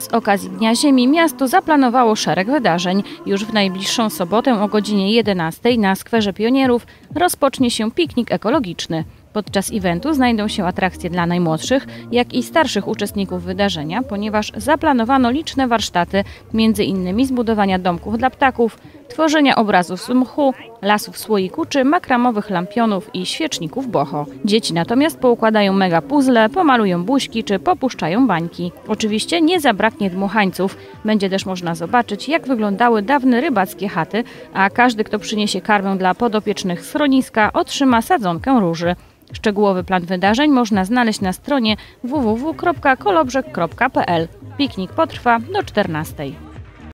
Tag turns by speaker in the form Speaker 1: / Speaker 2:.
Speaker 1: Z okazji Dnia Ziemi miasto zaplanowało szereg wydarzeń. Już w najbliższą sobotę o godzinie 11 na Skwerze Pionierów rozpocznie się piknik ekologiczny. Podczas eventu znajdą się atrakcje dla najmłodszych, jak i starszych uczestników wydarzenia, ponieważ zaplanowano liczne warsztaty, m.in. zbudowania domków dla ptaków, tworzenia obrazów z mchu, lasów słoiku czy makramowych lampionów i świeczników boho. Dzieci natomiast poukładają mega puzzle, pomalują buźki czy popuszczają bańki. Oczywiście nie zabraknie dmuchańców. Będzie też można zobaczyć, jak wyglądały dawne rybackie chaty, a każdy, kto przyniesie karmę dla podopiecznych schroniska, otrzyma sadzonkę róży. Szczegółowy plan wydarzeń można znaleźć na stronie www.kolobrzeg.pl. Piknik potrwa do 14.